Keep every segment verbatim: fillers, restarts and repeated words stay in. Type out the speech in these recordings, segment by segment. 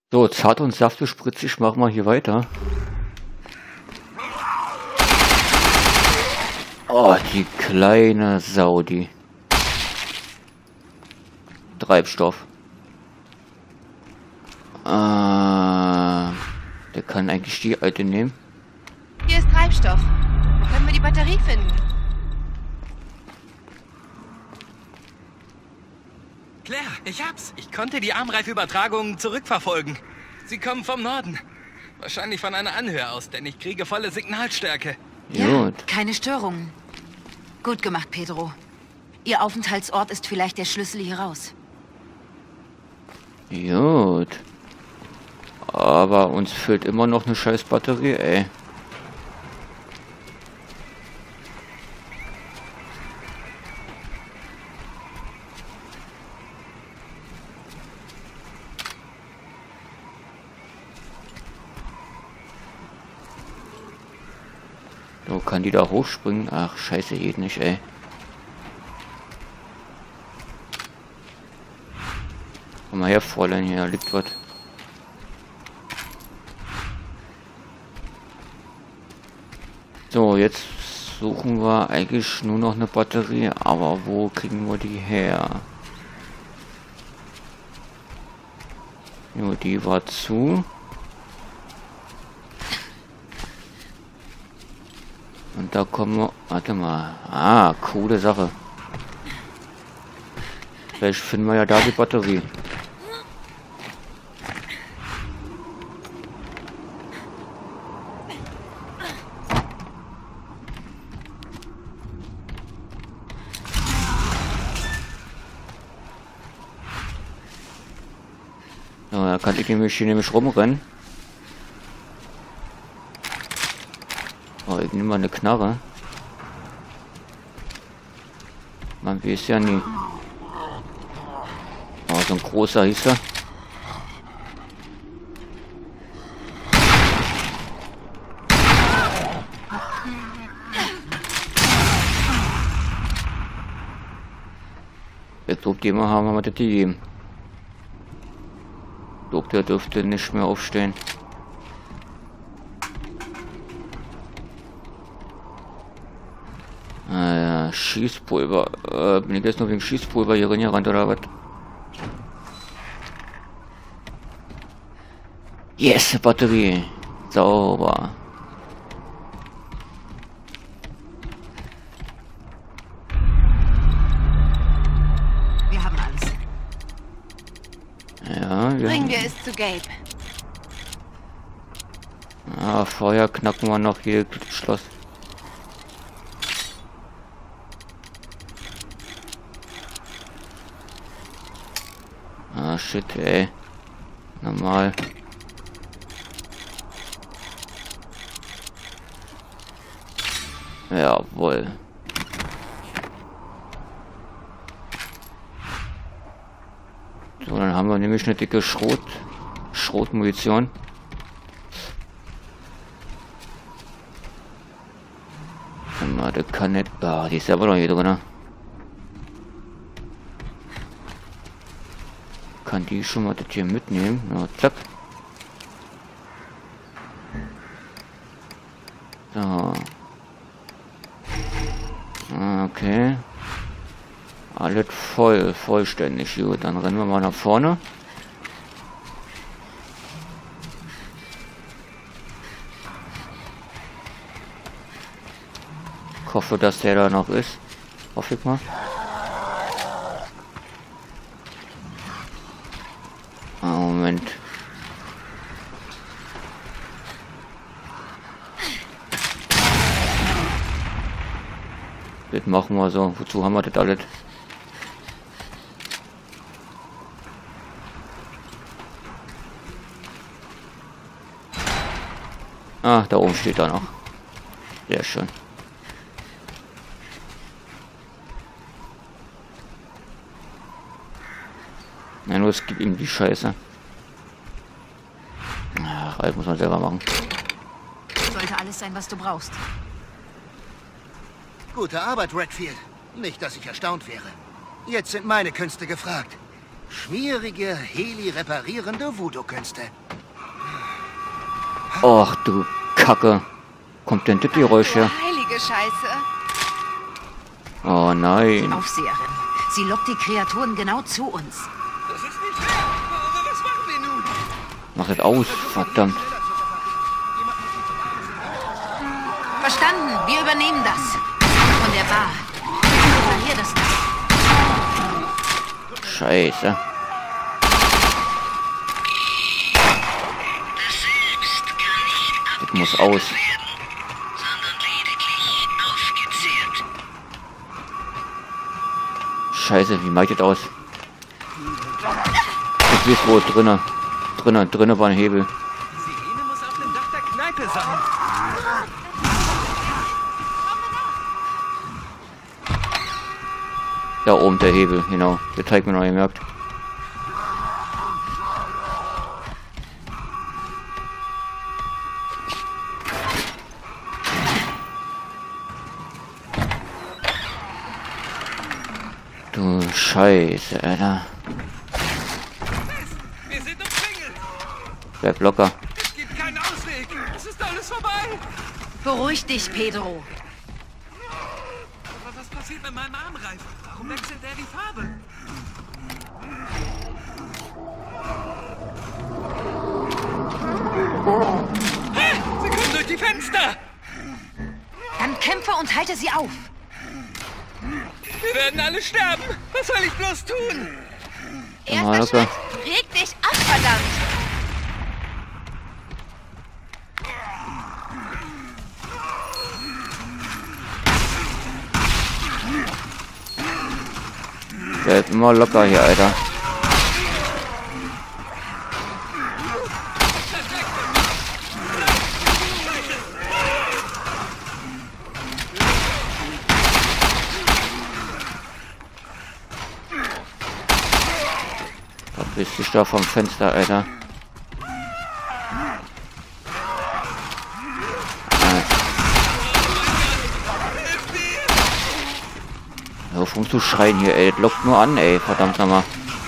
So, zart und saftig spritzig machen wir hier weiter. Oh, die kleine Sau, die. Treibstoff. Äh, der kann eigentlich die alte nehmen. Hier ist Treibstoff. Wo können wir die Batterie finden? Claire, ich hab's. Ich konnte die Armreifübertragungen zurückverfolgen. Sie kommen vom Norden. Wahrscheinlich von einer Anhöhe aus, denn ich kriege volle Signalstärke. Ja, Gut. keine Störungen. Gut gemacht, Pedro. Ihr Aufenthaltsort ist vielleicht der Schlüssel hier raus. Gut. Aber uns fehlt immer noch eine scheiß Batterie, ey. So, kann die da hochspringen? Ach, scheiße, geht nicht, ey. Komm mal her, Fräulein, hier liegt was. So, jetzt suchen wir eigentlich nur noch eine Batterie, aber wo kriegen wir die her? Jo, die war zu. Und da kommen wir... Warte mal. Ah, coole Sache. Vielleicht finden wir ja da die Batterie. So, da kann ich nämlich hier nämlich rumrennen. Oh, ich nehme mal eine Knarre. Man weiß ja nie. Oh, so ein großer hieß er. Ich glaube, die mal haben wir das gegeben. Ich glaube, der dürfte nicht mehr aufstehen. Ah, ja, Schießpulver. Äh, bin ich jetzt noch wegen Schießpulver hier reingerannt oder was? Yes, Batterie. Sauber. Wir haben alles. Ja, wir Bringen wir es zu Gabe. Ah, vorher knacken wir noch hier das Schloss. Ah, shit, ey. Normal. Jawohl. So, dann haben wir nämlich eine dicke Schrot, Schrotmunition. Na, der kann nicht. Ah, die ist aber noch hier drin. Kann die schon mal das hier mitnehmen? Na, zack. So. Okay. Alles voll, vollständig. Gut, dann rennen wir mal nach vorne. Ich hoffe, dass der da noch ist. Hoffe ich mal. Ah, Moment. Das machen wir so. Wozu haben wir das alles? Ah, da oben steht er noch. Sehr schön. Na, nur es gibt ihm die Scheiße. Ach, alles muss man selber machen. Sollte alles sein, was du brauchst. Gute Arbeit, Redfield. Nicht, dass ich erstaunt wäre. Jetzt sind meine Künste gefragt. Schwierige, Heli-reparierende Voodoo-Künste. Och, du Kacke. Kommt denn das Geräusch her? Oh, heilige Scheiße. Oh nein. Aufseherin. Sie lockt die Kreaturen genau zu uns. Das ist nicht fair. Aber was machen wir nun? Mach das aus, verdammt. Verstanden. Wir übernehmen das. Von der Bar. Reparier das Dach. Scheiße. Das muss aus. Scheiße, wie macht das aus? Ich weiß wo, drinnen. Drinnen, drinnen war ein Hebel. Die Sirene muss auf dem Dach der Kneipe sein. Da oben der Hebel, genau. Der zeigt mir noch gemerkt. Du Scheiße, Alter. Wir sind umzingelt. Bleib locker. Es gibt keinen Ausweg. Es ist alles vorbei. Beruhig dich, Pedro. Aber was passiert mit meinem Armreif? Warum wechselt er die Farbe? Hä? Sie kommen durch die Fenster. Dann kämpfe und halte sie auf. Wir werden alle sterben. Was soll ich bloß tun? Erster locker. Schritt. Reg dich ab, verdammt. Bleib immer locker hier, Alter. Bist du da vom Fenster, Alter? Hör auf, um zu schreien hier, ey. Das lockt nur an, ey. Verdammt nochmal.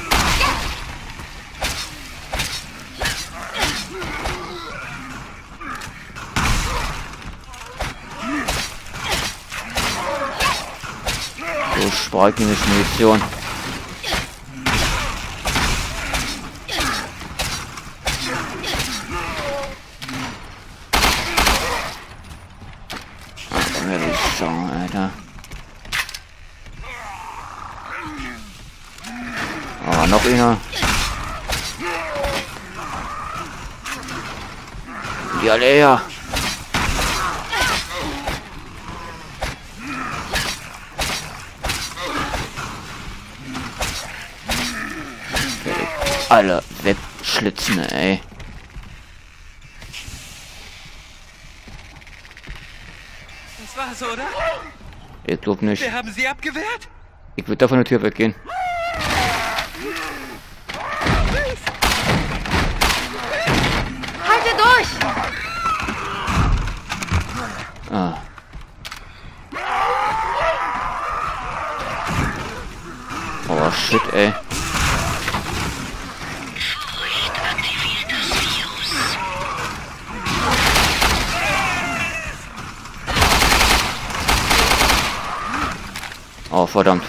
So, Sparkinische Munition. Alter. Oh, noch einer. Die alle her. Alle wegschlitzen, ey. Das war's, oder? Ich glaub nicht. Wir haben sie abgewehrt? Ich würde da von der Tür weggehen. Halte durch! Ah. Oh shit, ey. Oh, verdammt.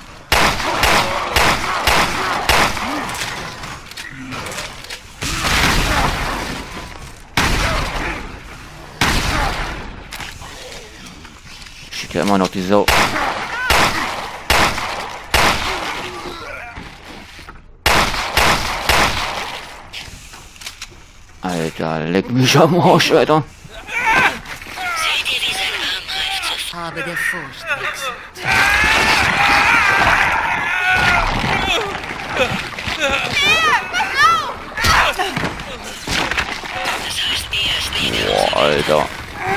Steht ja immer noch die Sau. Alter, leck mich am Arsch, Alter. Seht ihr diesen Armreif zur Farbe der Furcht wechseln? Boah, Alter.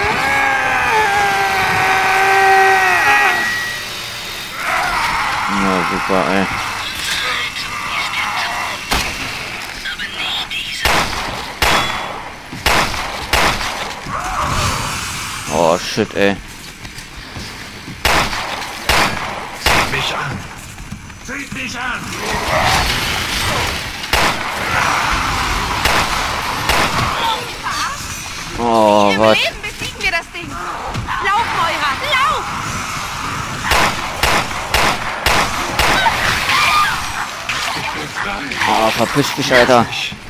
Na super, ey. Oh shit, ey. Seht mich an! Seht mich an! Oh, Im was? Leben besiegen wir das Ding. Lauf, Moira, lauf! Oh, verpiss dich, Alter.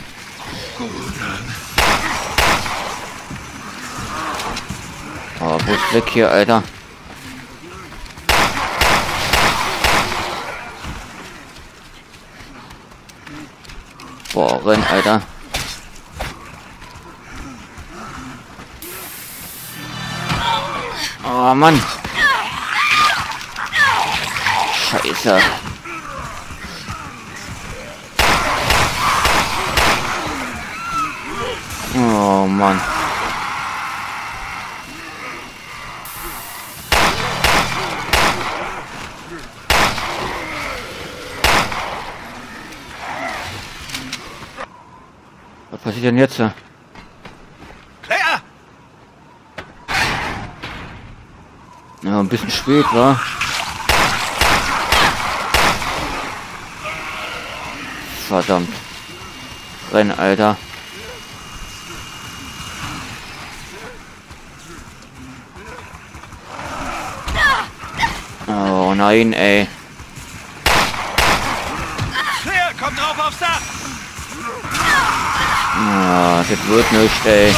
Oh, wo ist weg hier, Alter? Boah, renn, Alter. Oh, Mann. Scheiße. Oh, Mann. Was passiert denn jetzt? Claire! Ja, ein bisschen spät, wa? Verdammt. Renn, Alter. Oh nein, ey. Claire, komm drauf aufs Dach! Ah, das wird nicht, ey.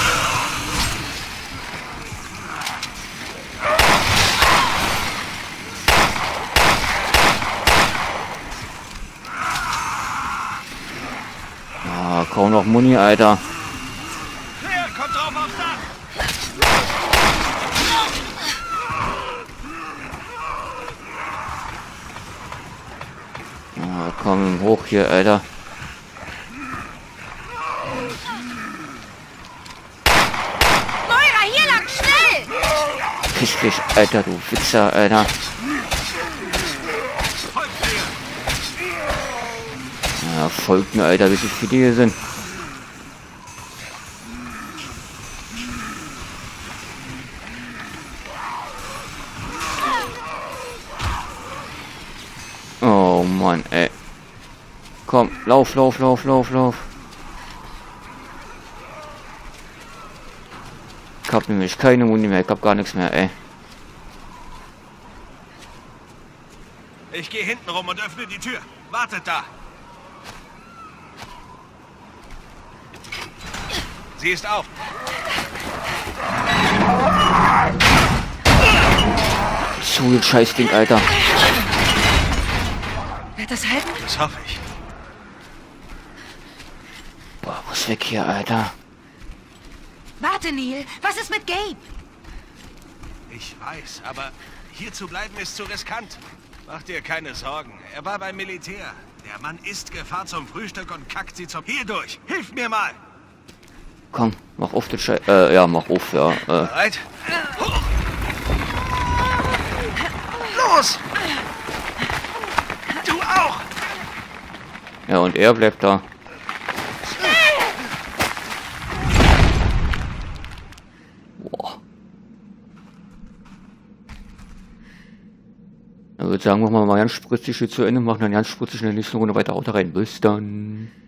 Ah, kaum noch Muni, Alter. Claire, komm drauf aufs Dach! Ah, komm hoch hier, Alter. Moira, hier lang, schnell! Piss dich, Alter, du Wichser, Alter. Folgt mir! Ja, folgt mir, Alter, wie viele hier sind. Oh Mann, ey. Komm, lauf, lauf, lauf, lauf, lauf. Ich hab nämlich keine Muni mehr, ich hab gar nichts mehr, ey. Ich gehe hinten rum und öffne die Tür. Wartet da! Sie ist auf. So ein Scheißding, Alter. Wird das halten? Das hoffe ich. Boah, muss weg hier, Alter. Warte, Neil. Was ist mit Gabe? Ich weiß, aber hier zu bleiben ist zu riskant. Mach dir keine Sorgen. Er war beim Militär. Der Mann isst Gefahr zum Frühstück und kackt sie zum... Hier durch! Hilf mir mal! Komm, mach auf den Scheiß. Äh, ja, mach auf, ja. Äh. Bereit? Hoch! Los! Du auch! Ja, und er bleibt da. Boah. Dann würde ich sagen, machen wir mal ganz spritzig hier zu Ende, machen dann ganz spritzig in der nächsten Runde weiter Auto rein. Bis dann.